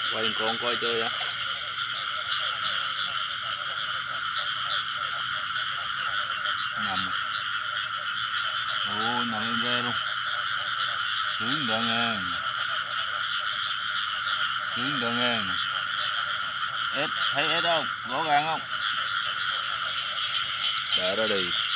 Quay con coi chơi á. Nằm. Ồ, nằm im re luôn. Sướng đỡ ngang. Sướng đỡ ngang. Ếch, thấy ếch không? Rõ ràng không? Đỡ ra đi.